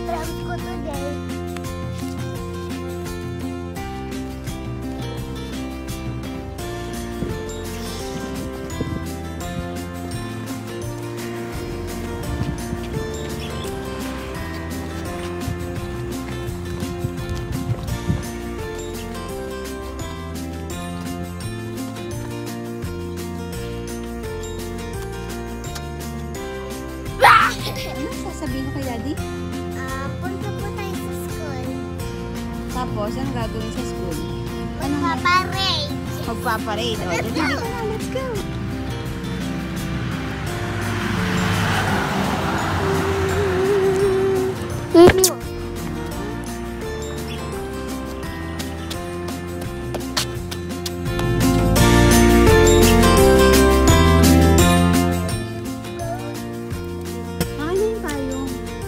friends ko today. Ano sasabihin mo kay Daddy? Punta po tayo sa school. Tapos, ano gagawin sa school? Magpaparade. Magpaparade. O, Let's go. Let's go! Ayun tayo.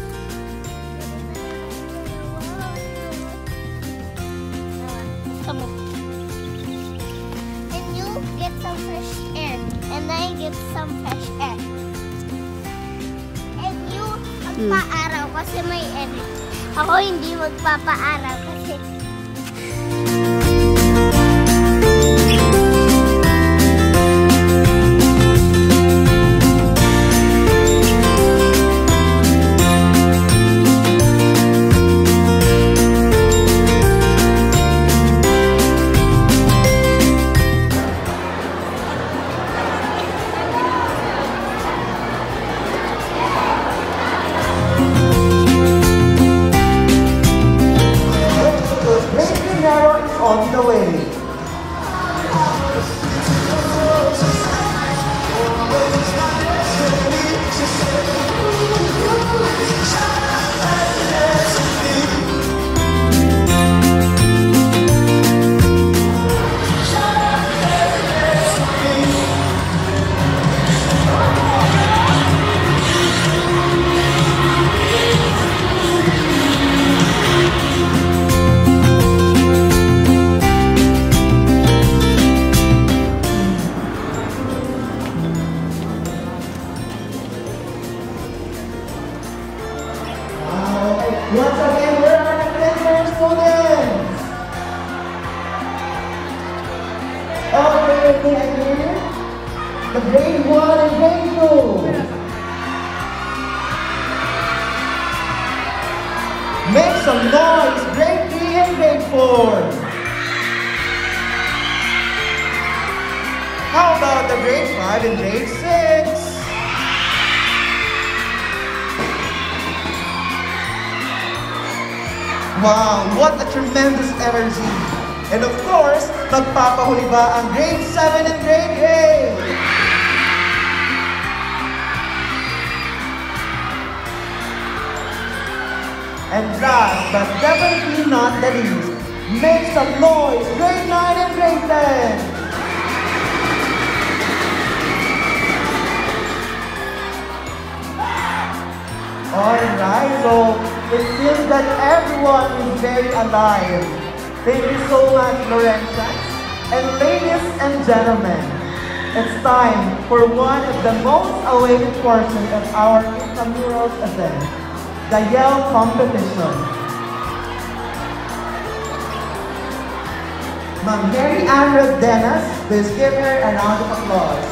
Come on. And you get some fresh air. And I get some fresh air. And you magpa-araw kasi may energy. Ako hindi magpapa-araw kasi on the way. Once again, where are the Christian students? Okay, here. The grade 1 and grade 2. Make some noise, grade 3 and grade 4. How about the grade 5 and grade 6? Wow, what a tremendous energy! And of course, magpapahuli ba ang grade 7 and grade 8? And last, but definitely not the least, make some noise, grade 9 and grade 10! Alright, so it seems that everyone is very alive. Thank you so much, Lorenza. And ladies and gentlemen, it's time for one of the most awaited portions of our intramurals event, the Yell Competition. Ma'am Mary Ann Rodenas, please give her a round of applause.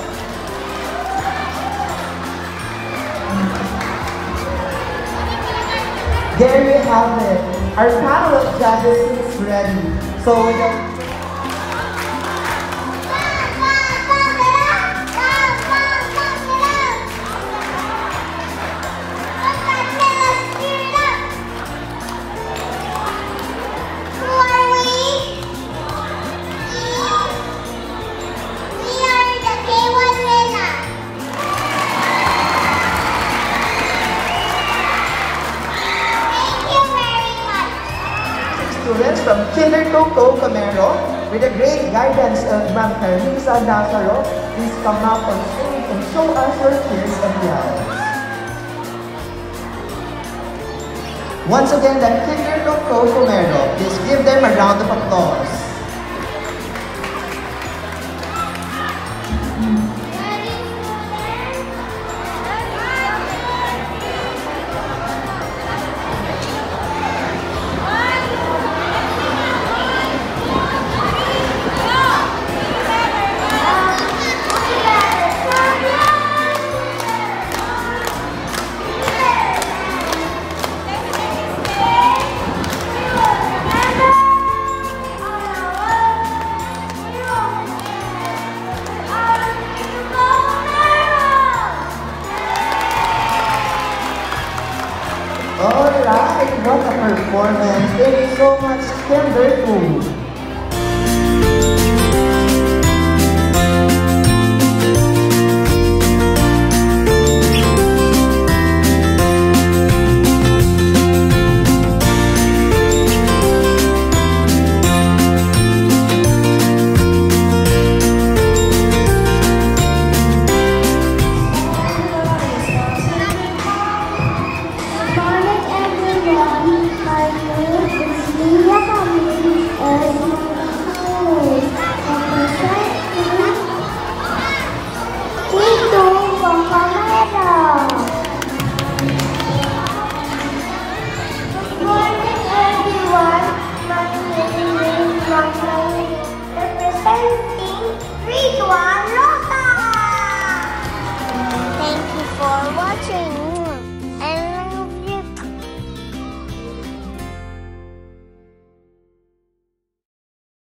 There we have it. Our panel of judges is ready. So without students from Kinder Coco Camero, with the great guidance of Ma'am Carlisa Nazaro, please come up on stage and show us your skills and talents. Once again, the Kinder Coco Camero, please give them a round of applause. Alright, what a performance. Thank you so much, Kimber.